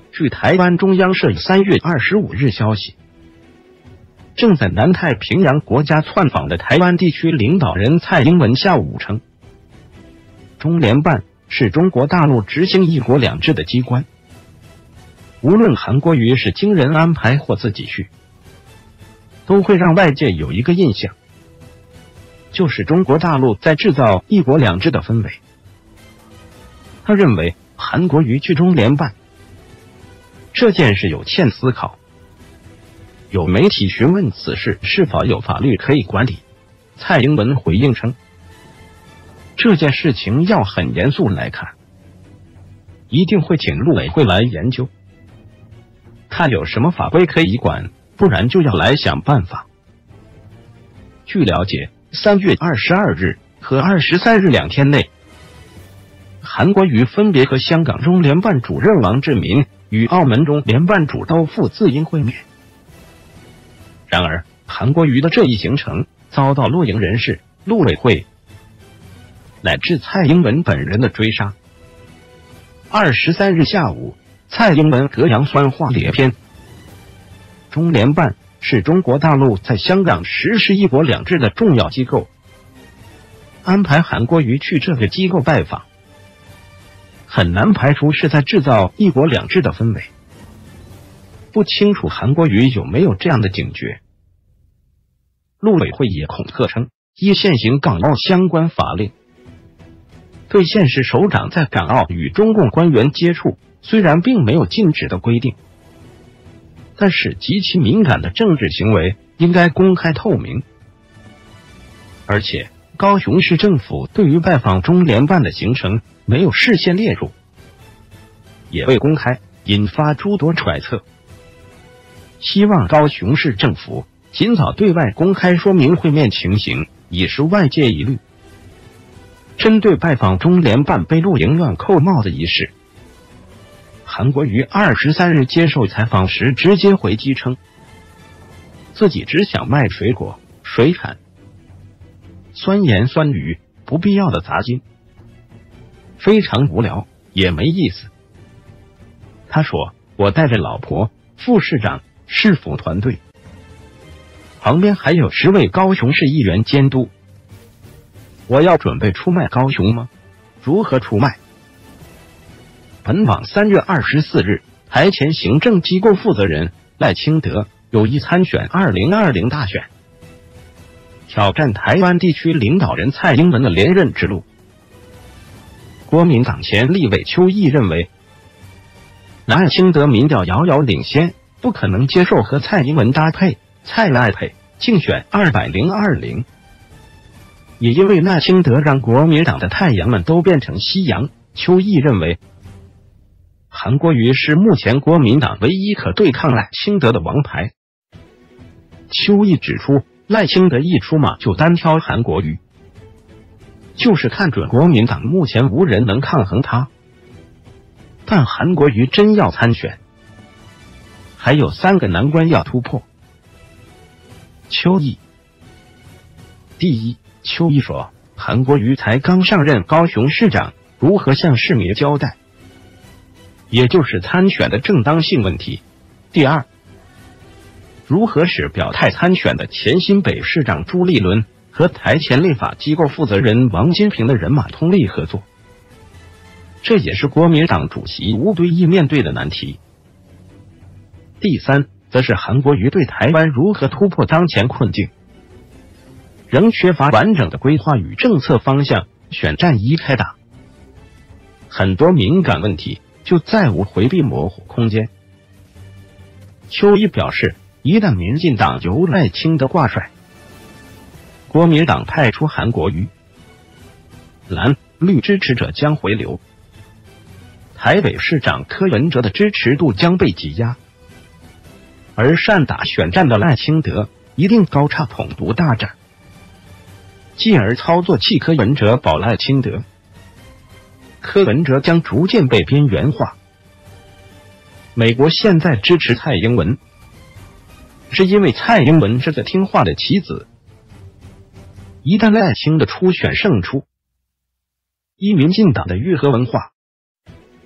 据台湾中央社3月25日消息，正在南太平洋国家窜访的台湾地区领导人蔡英文下午称，中联办是中国大陆执行一国两制的机关，无论韩国瑜是经人安排或自己去，都会让外界有一个印象，就是中国大陆在制造一国两制的氛围。他认为韩国瑜去中联办这件事有欠思考。有媒体询问此事是否有法律可以管理，蔡英文回应称，这件事情要很严肃来看，一定会请陆委会来研究，看有什么法规可以管，不然就要来想办法。据了解，3月22日和23日2天内，韩国瑜分别和香港中联办主任王志民与澳门中联办主都傅自英会面。然而，韩国瑜的这一行程遭到露营人士、陆委会乃至蔡英文本人的追杀。23日下午，蔡英文隔洋酸话连篇。中联办是中国大陆在香港实施一国两制的重要机构，安排韩国瑜去这个机构拜访，很难排除是在制造一国两制的氛围。不清楚韩国瑜有没有这样的警觉。陆委会也恐吓称，依现行港澳相关法令，对县市首长在港澳与中共官员接触，虽然并没有禁止的规定，但是极其敏感的政治行为应该公开透明。而且高雄市政府对于拜访中联办的行程没有事先列入，也未公开，引发诸多揣测。希望高雄市政府尽早对外公开说明会面情形，以示外界疑虑。针对拜访中联办被露营乱扣帽的一事，韩国瑜23日接受采访时直接回击称，自己只想卖水果、水产，酸言酸语，不必要的杂金，非常无聊，也没意思。他说，我带着老婆、副市长、市府团队，旁边还有10位高雄市议员监督。我要准备出卖高雄吗？如何出卖？本网3月24日，台前行政机构负责人赖清德有意参选2020大选，挑战台湾地区领导人蔡英文的连任之路。国民党前立委邱毅认为，赖清德民调遥遥领先，不可能接受和蔡英文搭配，蔡赖配竞选200-20。也因为赖清德让国民党的太阳们都变成夕阳，邱毅认为韩国瑜是目前国民党唯一可对抗赖清德的王牌。邱毅指出，赖清德一出马就单挑韩国瑜，就是看准国民党目前无人能抗衡他。但韩国瑜真要参选，还有3个难关要突破。邱毅，第一，邱毅说，韩国瑜才刚上任高雄市长，如何向市民交代，也就是参选的正当性问题。第二，如何使表态参选的前新北市长朱立伦和台前立法机构负责人王金平的人马通力合作，这也是国民党主席吴敦义面对的难题。第三，则是韩国瑜对台湾如何突破当前困境，仍缺乏完整的规划与政策方向，选战一开打，很多敏感问题就再无回避模糊空间。邱毅表示，一旦民进党由赖清德挂帅，国民党派出韩国瑜，蓝绿支持者将回流，台北市长柯文哲的支持度将被挤压，而善打选战的赖清德一定高唱统独大战，继而操作弃柯文哲保赖清德，柯文哲将逐渐被边缘化。美国现在支持蔡英文，是因为蔡英文是个听话的棋子。一旦赖清德初选胜出，依民进党的愈合文化，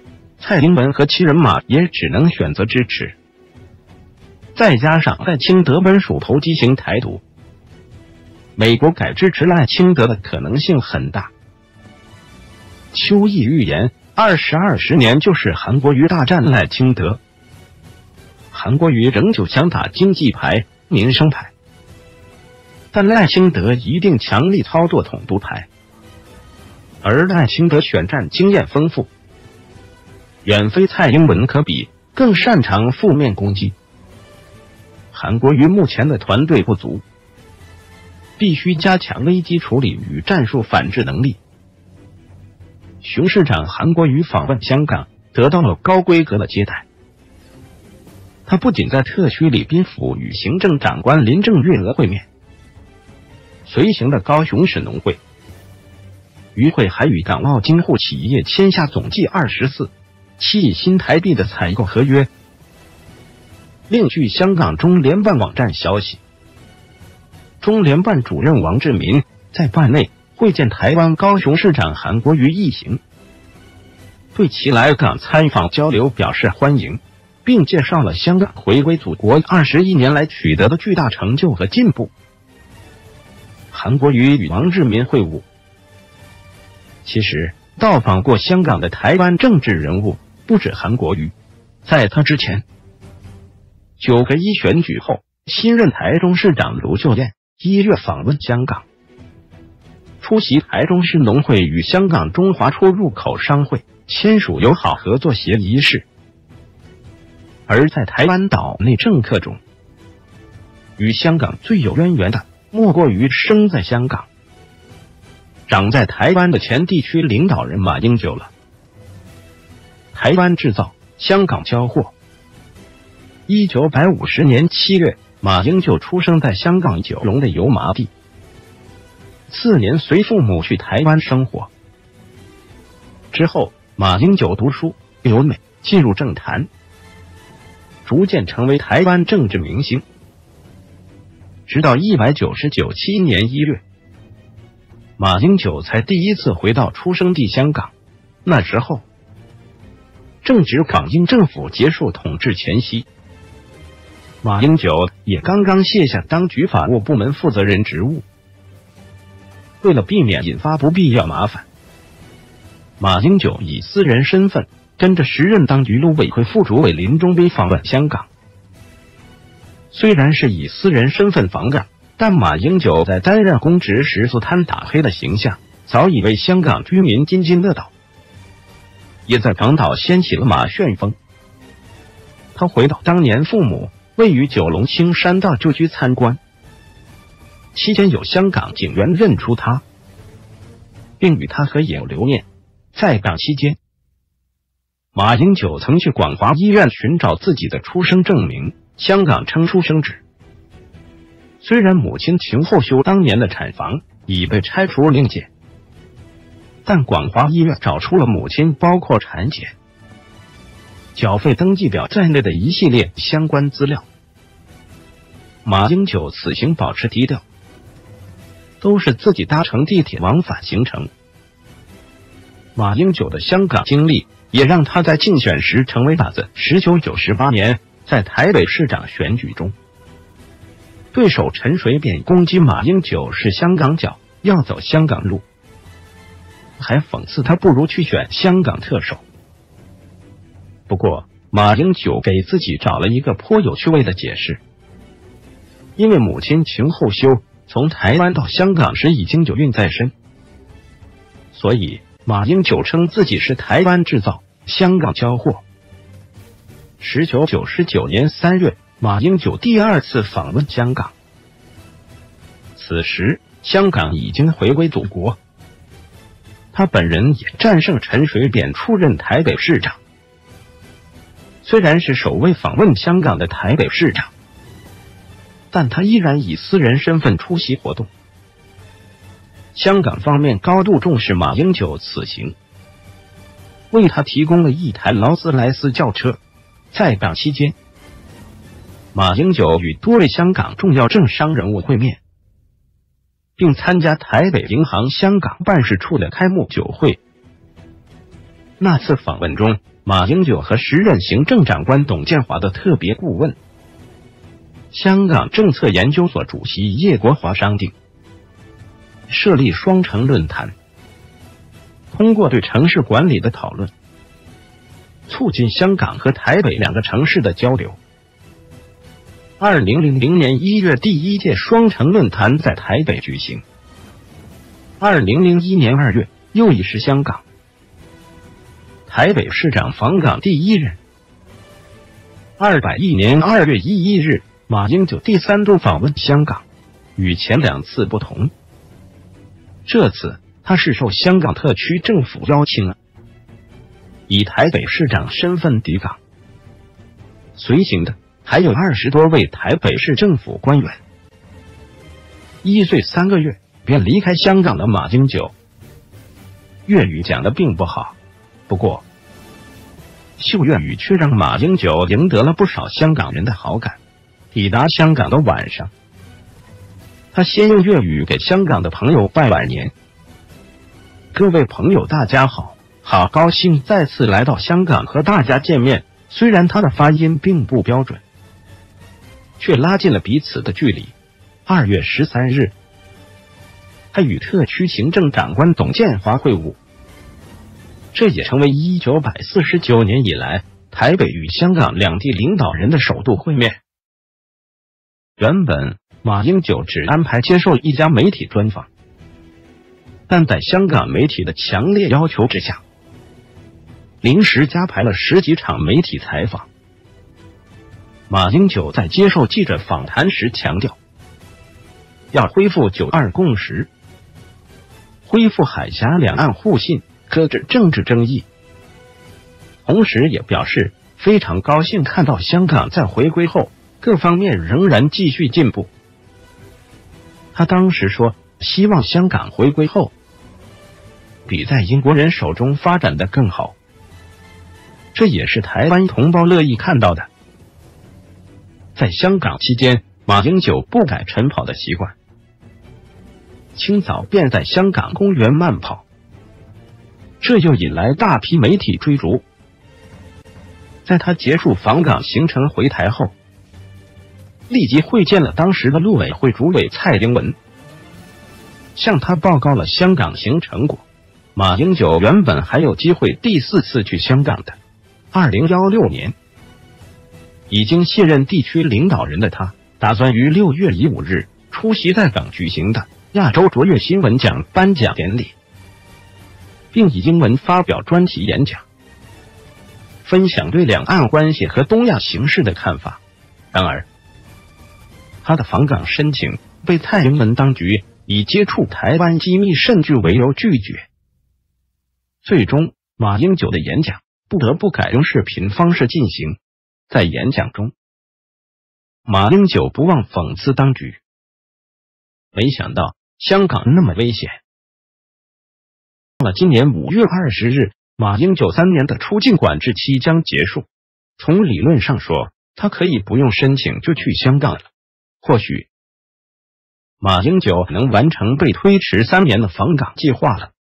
蔡英文和其人马也只能选择支持。再加上赖清德本属投机型台独，美国改支持赖清德的可能性很大。邱毅预言，2020年就是韩国瑜大战赖清德。韩国瑜仍旧想打经济牌、民生牌，但赖清德一定强力操作统独牌。而赖清德选战经验丰富，远非蔡英文可比，更擅长负面攻击。韩国瑜目前的团队不足，必须加强危机处理与战术反制能力。熊市长韩国瑜访问香港，得到了高规格的接待。他不仅在特区礼宾府与行政长官林郑月娥会面，随行的高雄市农会与会还与港澳京沪企业签下总计24.7亿新台币的采购合约。另据香港中联办网站消息，中联办主任王志民在办内会见台湾高雄市长韩国瑜一行，对其来港参访交流表示欢迎，并介绍了香港回归祖国21年来取得的巨大成就和进步。韩国瑜与王志民会晤。其实，到访过香港的台湾政治人物不止韩国瑜，在他之前，9个1选举后，新任台中市长卢秀燕1月访问香港，出席台中市农会与香港中华出入口商会签署友好合作协议仪式。而在台湾岛内政客中，与香港最有渊源的，莫过于生在香港、长在台湾的前地区领导人马英九了。台湾制造，香港交货。1950年7月，马英九出生在香港九龙的油麻地，4年随父母去台湾生活。之后，马英九读书留美，进入政坛，逐渐成为台湾政治明星。直到1997年1月，马英九才第一次回到出生地香港。那时候，正值港英政府结束统治前夕，马英九也刚刚卸下当局法务部门负责人职务。为了避免引发不必要麻烦，马英九以私人身份跟着时任当局陆委会副主委林中斌访问香港。虽然是以私人身份访港，但马英九在担任公职时自贪打黑的形象早已为香港居民津津乐道，也在港岛掀起了马旋风。他回到当年父母位于九龙青山道旧居参观，期间有香港警员认出他，并与他合影留念。在港期间，马英九曾去广华医院寻找自己的出生证明，香港称出生纸。虽然母亲秦后修当年的产房已被拆除另建，但广华医院找出了母亲包括产检、缴费登记表在内的一系列相关资料。马英九此行保持低调，都是自己搭乘地铁往返行程。马英九的香港经历也让他在竞选时成为靶子。19、98年在台北市长选举中，对手陈水扁攻击马英九是香港脚，要走香港路，还讽刺他不如去选香港特首。不过，马英九给自己找了一个颇有趣味的解释，因为母亲秦后修从台湾到香港时已经有孕在身，所以马英九称自己是台湾制造，香港交货。1999年3月，马英九第二次访问香港，此时香港已经回归祖国，他本人也战胜陈水扁出任台北市长。虽然是首位访问香港的台北市长，但他依然以私人身份出席活动。香港方面高度重视马英九此行，为他提供了一台劳斯莱斯轿车。在港期间，马英九与多位香港重要政商人物会面，并参加台北银行香港办事处的开幕酒会。那次访问中， 马英九和时任行政长官董建华的特别顾问、香港政策研究所主席叶国华商定设立双城论坛，通过对城市管理的讨论，促进香港和台北两个城市的交流。2000年1月，第一届双城论坛在台北举行。2001年2月，又一是香港，台北市长访港第一任。201年2月11日，马英九第三度访问香港，与前两次不同，这次他是受香港特区政府邀请，以台北市长身份抵港，随行的还有20多位台北市政府官员。1岁3个月便离开香港的马英九，粤语讲得并不好，不过秀粤语却让马英九赢得了不少香港人的好感。抵达香港的晚上，他先用粤语给香港的朋友拜晚年：各位朋友大家好，好高兴再次来到香港和大家见面。虽然他的发音并不标准，却拉近了彼此的距离。2月13日，他与特区行政长官董建华会晤，这也成为1949年以来台北与香港两地领导人的首度会面。原本马英九只安排接受一家媒体专访，但在香港媒体的强烈要求之下，临时加排了10几场媒体采访。马英九在接受记者访谈时强调，要恢复9·2共识，恢复海峡两岸互信，搁置政治争议。同时也表示非常高兴看到香港在回归后各方面仍然继续进步。他当时说，希望香港回归后比在英国人手中发展的更好，这也是台湾同胞乐意看到的。在香港期间，马英九不改晨跑的习惯，清早便在香港公园慢跑，这又引来大批媒体追逐。在他结束访港行程回台后，立即会见了当时的陆委会主委蔡英文，向他报告了香港行成果。马英九原本还有机会第4次去香港的。2016年，已经卸任地区领导人的他，打算于6月15日出席在港举行的亚洲卓越新闻奖颁奖典礼，并以英文发表专题演讲，分享对两岸关系和东亚形势的看法。然而，他的访港申请被蔡英文当局以接触台湾机密甚巨为由拒绝。最终，马英九的演讲不得不改用视频方式进行。在演讲中，马英九不忘讽刺当局，没想到香港那么危险。到了今年5月20日，马英九3年的出境管制期将结束。从理论上说，他可以不用申请就去香港了。或许马英九能完成被推迟3年的访港计划了。